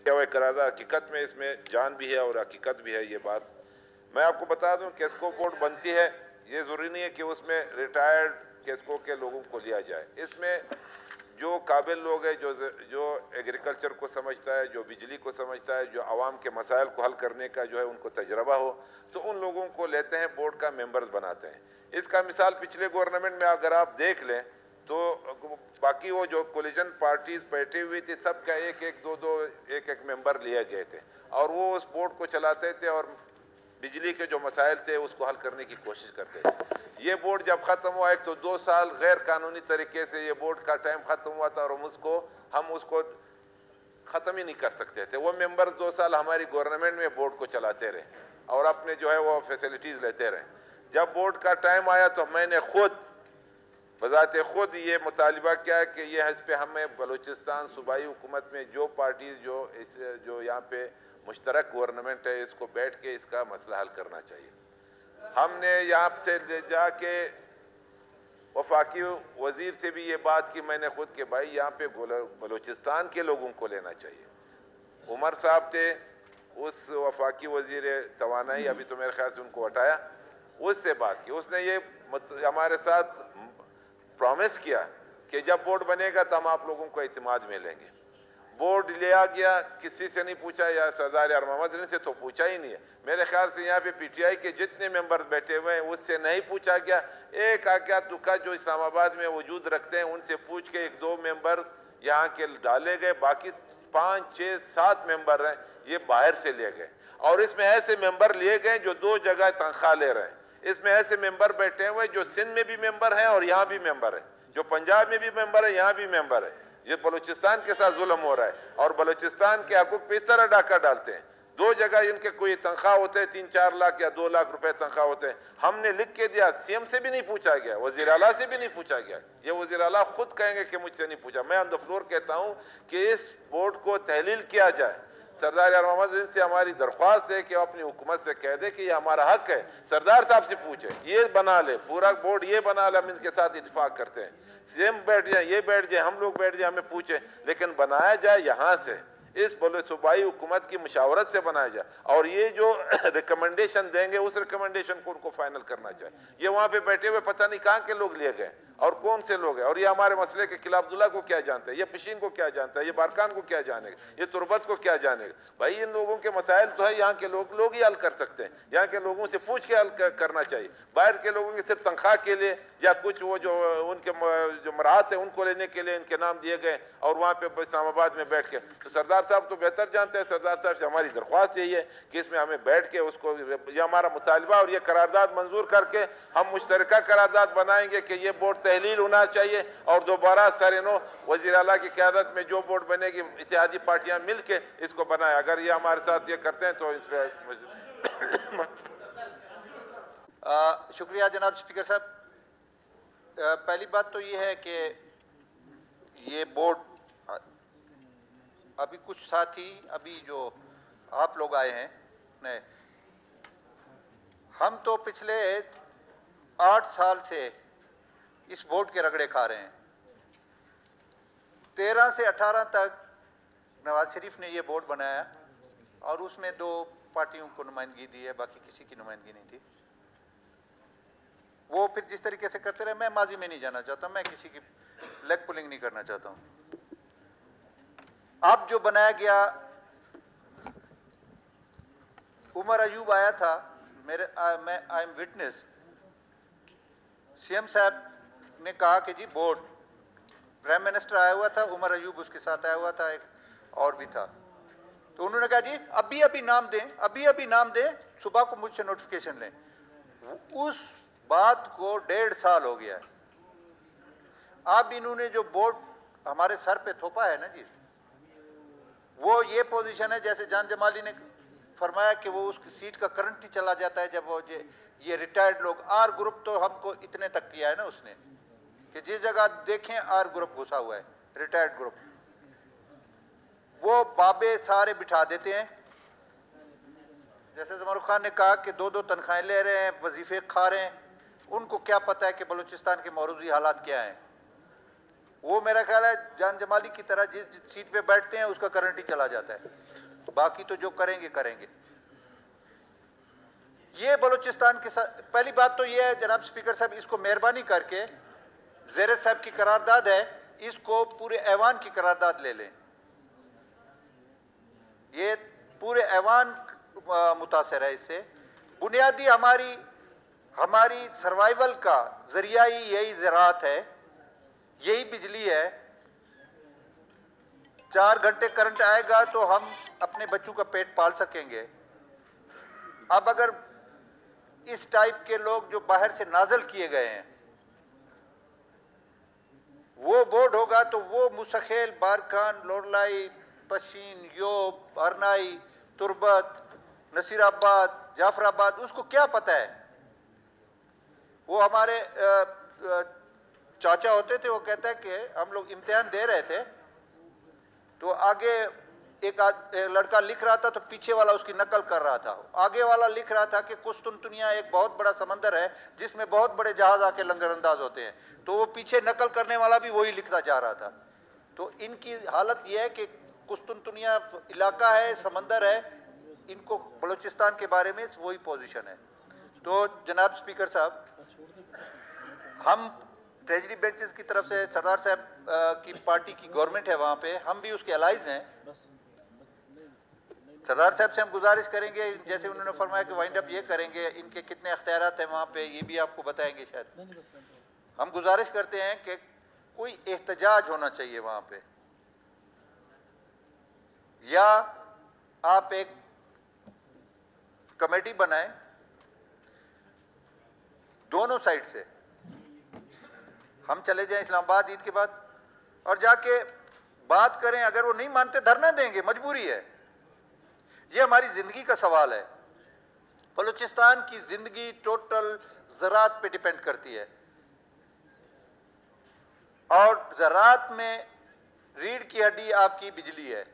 क्या हुआ करारदाद हकीकत में इसमें जान भी है और हकीकत भी है। ये बात मैं आपको बता दूं, केस्को बोर्ड बनती है, ये ज़रूरी नहीं है कि उसमें रिटायर्ड केस्को के लोगों को लिया जाए। इसमें जो काबिल लोग हैं, जो एग्रीकल्चर को समझता है, जो बिजली को समझता है, जो आवाम के मसाइल को हल करने का जो है उनको तजर्बा हो, तो उन लोगों को लेते हैं, बोर्ड का मेंबर्स बनाते हैं। इसका मिसाल पिछले गवर्नमेंट में अगर आप देख लें तो बाकी वो जो कोलिजन पार्टीज बैठी हुई थी, सबका एक एक दो एक मेंबर लिए गए थे और वो उस बोर्ड को चलाते थे और बिजली के जो मसाइल थे उसको हल करने की कोशिश करते थे। ये बोर्ड जब ख़त्म हुआ, एक तो 2 साल गैर कानूनी तरीके से ये बोर्ड का टाइम ख़त्म हुआ था और हम उसको ख़त्म ही नहीं कर सकते थे। वो मेंबर 2 साल हमारी गवर्नमेंट में बोर्ड को चलाते रहे और अपने जो है वो फैसिलिटीज़ लेते रहे। जब बोर्ड का टाइम आया तो मैंने खुद बज़ाते खुद ये मुतालिबा किया कि ये इस पे हमें बलूचिस्तान सूबाई हुकूमत में जो पार्टीज़ जो यहाँ पे मुश्तरक गवर्नमेंट है, इसको बैठ के इसका मसला हल करना चाहिए। हमने यहाँ से ले जाके वफाकी वज़ीर से भी ये बात की मैंने खुद के भाई यहाँ पे बलूचिस्तान के लोगों को लेना चाहिए। उमर साहब थे उस वफाकी वज़ीर तवानाई, अभी तो मेरे ख्याल से उनको हटाया, उससे बात की। उसने ये हमारे साथ प्रॉमिस किया कि जब बोर्ड बनेगा तो हम आप लोगों को इत्मीनान में लेंगे। बोर्ड लिया गया, किसी से नहीं पूछा, या सरदार यार मोहम्मद से तो पूछा ही नहीं है। मेरे ख्याल से यहाँ पे पीटीआई के जितने मेंबर बैठे हुए हैं उससे नहीं पूछा गया। एक आक्या तुका जो इस्लामाबाद में वजूद रखते हैं उनसे पूछ के 1-2 मेंबर्स यहाँ के डाले गए, बाकी 5, 6, 7 मेंबर हैं ये बाहर से लिए गए। और इसमें ऐसे मेंबर लिए गए जो 2 जगह तनख्वाह ले रहे हैं। इसमें ऐसे मेंबर बैठे हुए जो सिंध में भी मेंबर हैं और यहाँ भी मेंबर है, जो पंजाब में भी मेंबर है, यहाँ भी मेंबर है। ये बलूचिस्तान के साथ जुल्म हो रहा है और बलूचिस्तान के हकूक पे इस तरह डाका डालते हैं। 2 जगह इनके कोई तनख्वाह होते हैं, 3-4 लाख या 2 लाख रुपए तनख्वाह होते हैं। हमने लिख के दिया, सीएम से भी नहीं पूछा गया, वजीर आला से भी नहीं पूछा गया। ये वजीर आला खुद कहेंगे कि मुझसे नहीं पूछा। मैं ऑन द फ्लोर कहता हूँ कि इस बोर्ड को तहलील किया जाए। सरदार यार मोहम्मद से हमारी दरख्वास्त है कि अपनी हुकूमत से कह दे कि ये हमारा हक है। सरदार साहब से पूछे, ये बना ले, पूरा बोर्ड ये बना ले, हम इनके साथ इत्तेफाक करते हैं। सीएम बैठ जाए, ये बैठ जाए, हम लोग बैठ जाए, हमें पूछे, लेकिन बनाया जाए यहाँ से, इस सूबाई हुकूमत की मुशावरत से बनाया जाए। और ये जो रिकमेंडेशन देंगे उस रिकमेंडेशन को उनको फाइनल करना चाहिए। ये वहाँ पे बैठे हुए पता नहीं कहाँ के लोग लिए गए और कौन से लोग हैं, और ये हमारे मसले के खिलाफ अब्दुल्ला को क्या जानते हैं, ये पिशीन को क्या जानता है, ये बारकान को क्या जानेगा, ये तुरबत को क्या जानेगा। भाई इन लोगों के मसाइल तो है यहाँ के लोग ही हल कर सकते हैं। यहाँ के लोगों से पूछ के हल करना चाहिए। बाहर के लोगों की सिर्फ तनख्वाह के लिए या कुछ वो जो उनके जो मराहत है उनको लेने के लिए इनके नाम दिए गए और वहाँ पे इस्लामाबाद में बैठ के, तो सरदार साहब तो बेहतर जानते हैं। सरदार साहब से हमारी दरख्वास्त यही है कि इसमें हमें बैठ के उसको, ये हमारा मुतालबा और ये करारदाद मंजूर करके हम मुश्तरका करारदाद बनाएंगे कि ये बोर्ड तहलील होना चाहिए और दोबारा सर-ए-नौ वज़ीर आला की क़यादत में जो बोर्ड बनेगी इत्तेहादी पार्टियां मिल के इसको बनाए। अगर ये हमारे साथ ये करते हैं तो इस पर शुक्रिया जनाब स्पीकर साहब। पहली बात तो ये है कि ये बोर्ड, अभी कुछ साथी अभी जो आप लोग आए हैं नए, हम तो पिछले 8 साल से इस बोर्ड के रगड़े खा रहे हैं। 13 से 18 तक नवाज शरीफ ने ये बोर्ड बनाया और उसमें 2 पार्टियों को नुमाइंदगी दी है, बाकी किसी की नुमाइंदगी नहीं थी। वो फिर जिस तरीके से करते रहे, मैं माजी में नहीं जाना चाहता, मैं किसी की लेग पुलिंग नहीं करना चाहता हूं। अब जो बनाया गया, उमर अयूब आया था, आई एम विटनेस, सीएम साहब ने कहा कि जी बोर्ड, प्राइम मिनिस्टर आया हुआ था, उमर अयूब उसके साथ आया हुआ था, एक और भी था, तो उन्होंने कहा जी अभी नाम दें, अभी नाम दें, सुबह को मुझसे नोटिफिकेशन लें। उस बात को 1.5 साल हो गया है। अब इन्होंने जो बोर्ड हमारे सर पे थोपा है ना जी, वो ये पोजीशन है जैसे जान जमाली ने फरमाया कि वो उसकी सीट का करंट ही चला जाता है जब वो ये रिटायर्ड लोग, आर ग्रुप तो हमको इतने तक किया है ना उसने कि जिस जगह देखें आर ग्रुप घुसा हुआ है, रिटायर्ड ग्रुप, वो बाबे सारे बिठा देते हैं। जैसे जमारुख खान ने कहा कि 2-2 तनख्वाहें ले रहे हैं, वजीफे खा रहे हैं, उनको क्या पता है कि बलूचिस्तान के मौरूजी हालात क्या हैं। वो मेरा ख्याल है जान जमाली की तरह जिस सीट पे बैठते हैं उसका करंट ही चला जाता है। बाकी तो जो करेंगे करेंगे। ये बलूचिस्तान के साथ पहली बात तो ये है जनाब स्पीकर साहब, इसको मेहरबानी करके ज़ेर साहब की करारदाद है, इसको पूरे ऐवान की करारदाद ले लें। ये पूरे ऐवान मुतासर है इससे। बुनियादी हमारी सर्वाइवल का जरिया ही यही ज़राअत है, यही बिजली है। 4 घंटे करंट आएगा तो हम अपने बच्चों का पेट पाल सकेंगे। अब अगर इस टाइप के लोग जो बाहर से नाजल किए गए हैं वो बोर्ड होगा तो वो मुसखेल, बारखान, लोरलाई, पशीन, योब, हरनाई, तुरबत, नसीराबाद, जाफराबाद, उसको क्या पता है? वो हमारे चाचा होते थे, वो कहता है कि हम लोग इम्तिहान दे रहे थे तो आगे एक लड़का लिख रहा था तो पीछे वाला उसकी नकल कर रहा था। आगे वाला लिख रहा था कि कुस्तुनतुनिया एक बहुत बड़ा समंदर है जिसमें बहुत बड़े जहाज आके लंगरअंदाज होते हैं, तो वो पीछे नकल करने वाला भी वही लिखता जा रहा था। तो इनकी हालत यह है कि कुस्तुनतुनिया इलाका है, समंदर है, इनको बलूचिस्तान के बारे में वही पोजीशन है। तो जनाब स्पीकर साहब, हम ट्रेजरी बेंचेस की तरफ से सरदार साहब की पार्टी की गवर्नमेंट है वहाँ पे, हम भी उसके अलाइज हैं। सरदार साहब से हम गुजारिश करेंगे, जैसे उन्होंने फरमाया कि वाइंड अप ये करेंगे, इनके कितने अख्तियारात हैं वहाँ पे ये भी आपको बताएंगे शायद। हम गुजारिश करते हैं कि कोई एहतजाज होना चाहिए वहाँ पे, या आप एक कमेटी बनाएं दोनों साइड से, हम चले जाएं इस्लामाबाद ईद के बाद और जाके बात करें। अगर वो नहीं मानते धरना देंगे, मजबूरी है। ये हमारी जिंदगी का सवाल है। बलूचिस्तान की जिंदगी टोटल ज़राअत पे डिपेंड करती है और ज़राअत में रीढ़ की हड्डी आपकी बिजली है।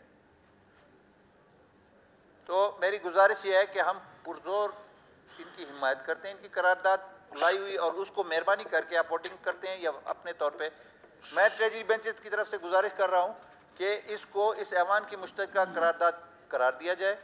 तो मेरी गुजारिश ये है कि हम पुरजोर इनकी हिमायत करते हैं, इनकी करारदाद लाई हुई, और उसको मेहरबानी करके आप वोटिंग करते हैं या अपने तौर पे। मैं ट्रेजरी बेंचेस की तरफ से गुजारिश कर रहा हूं कि इसको इस ऐवान की मुश्तरका करारदाद करार दिया जाए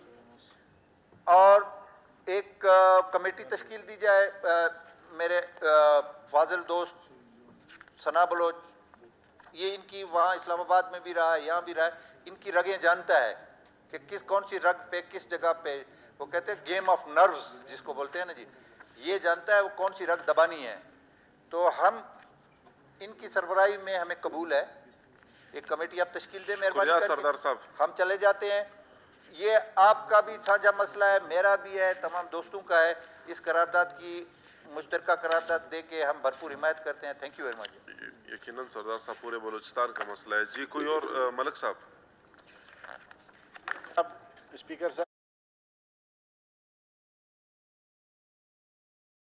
और एक कमेटी तश्कील दी जाए। मेरे फाजिल दोस्त सना बलोच, ये इनकी वहाँ इस्लामाबाद में भी रहा है, यहाँ भी रहा है, इनकी रगें जानता है कि कौन सी रग पे किस जगह पे, वो कहते हैं गेम ऑफ नर्व्स जिसको बोलते हैं ना जी, ये जानता है वो कौन सी रग दबानी है। तो हम इनकी सरबराही में हमें कबूल है, एक कमेटी आप तश्कील दें मेहरबानी करके। सरदार साहब, हम चले जाते हैं। ये आपका भी साझा मसला है, मेरा भी है, तमाम दोस्तों का है। इस करारदाद की मुश्तरका करारदाद दे के हम भरपूर हिमायत करते हैं। Thank you very much. यकीनन सरदार साहब पूरे बलूचिस्तान का मसला है जी। कोई और? मलिक साहब। स्पीकर साहब